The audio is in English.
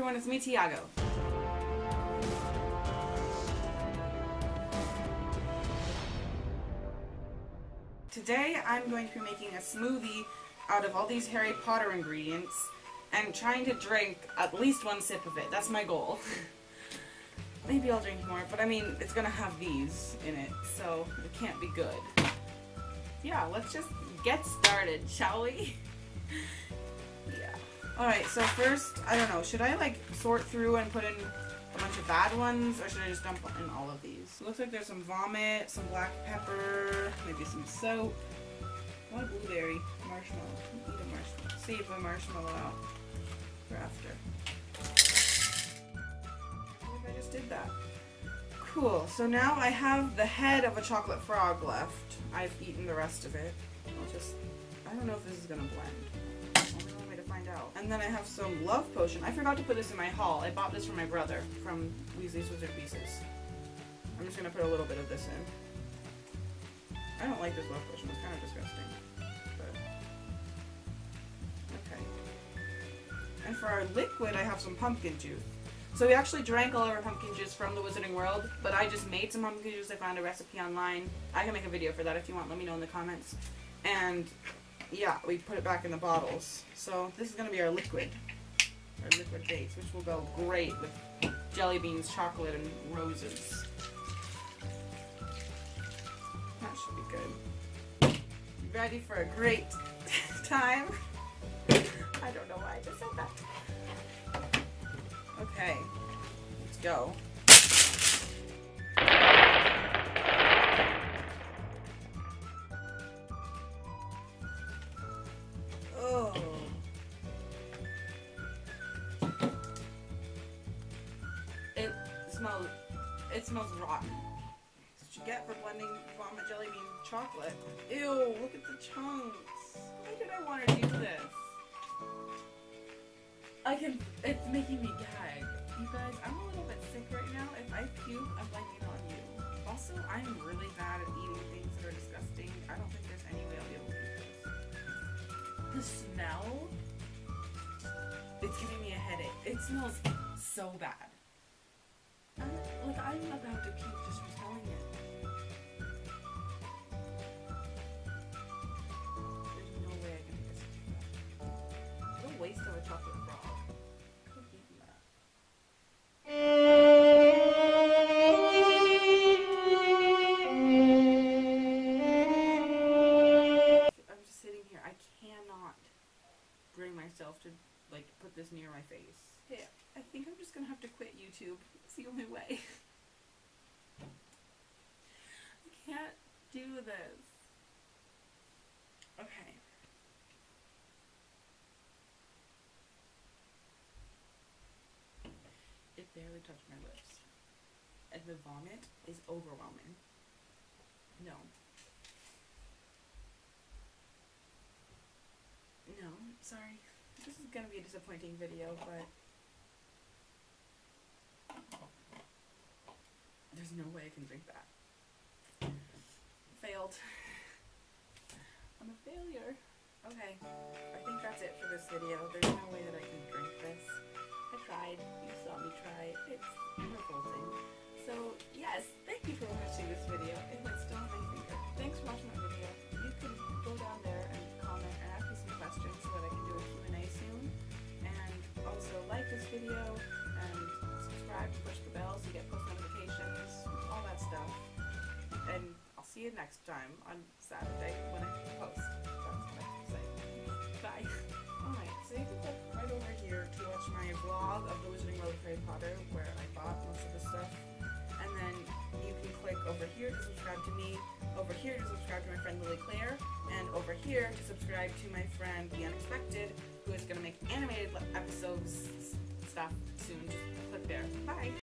everyone, it's me, Tiago. Today I'm going to be making a smoothie out of all these Harry Potter ingredients and trying to drink at least one sip of it. That's my goal. Maybe I'll drink more, but I mean, it's gonna have these in it, so it can't be good. Yeah, let's just get started, shall we? Yeah. Alright, so first, I don't know, should I like sort through and put in a bunch of bad ones, or should I just dump in all of these? Looks like there's some vomit, some black pepper, maybe some soap. I want a blueberry, marshmallow. Eat a marshmallow. Save a marshmallow out for after. What if I just did that? Cool, so now I have the head of a chocolate frog left. I've eaten the rest of it. I don't know if this is gonna blend. Only one way to find out. And then I have some love potion. I forgot to put this in my haul. I bought this from my brother from Weasley's Wizard Pieces. I'm just gonna put a little bit of this in. I don't like this love potion. It's kind of disgusting. But okay. And for our liquid, I have some pumpkin juice. So we actually drank all of our pumpkin juice from the Wizarding World, but I just made some pumpkin juice. I found a recipe online. I can make a video for that if you want. Let me know in the comments. And yeah, we put it back in the bottles. So this is going to be our liquid base, which will go great with jelly beans, chocolate, and roses. That should be good. Ready for a great time? I don't know why I just said that. Okay, let's go. Oh. It smells rotten. That's what you get for blending vomit, jelly bean, chocolate. Ew, look at the chunks. Why did I want to do this? It's making me gag. You guys, I'm a little bit sick right now. If I puke, I'm blaming it on you. Also, I'm really bad at eating things that are disgusting. I don't think there's any way I'll be able to eat this. The smell? It's giving me a headache. It smells so bad. I'm about to puke just from smelling it. There's no way I can make this. What a waste of a chocolate frog. I'm just sitting here. I cannot bring myself to like put this near my face. Yeah, I think I'm just gonna have to quit YouTube. It's the only way. I can't do this. Okay. It barely touched my lips. And the vomit is overwhelming. No. No, sorry. This is gonna be a disappointing video, but there's no way I can drink that. Failed. I'm a failure. Okay, I think that's it for this video. There's no way that I can drink this. I tried. You saw me try. It's revolting. So, yes, thank you for watching this video. It was still on my finger. Thanks for watching my video. You can go down there and comment and ask me some questions so that I can do a Q&A soon. And also like this video and subscribe and push the bell so you get post notifications, all that stuff. And I'll see you next time on Saturday when I post. That's what I have to say. Bye. Alright, so you can click right over here to watch my vlog of the Wizarding World of Harry Potter, where I bought most of the stuff. And then you can click over here to subscribe to me, over here to subscribe to my friend Lily Claire, and over here to subscribe to my friend The Unexpected, who is going to make animated episodes stuff soon. Just click there. Bye!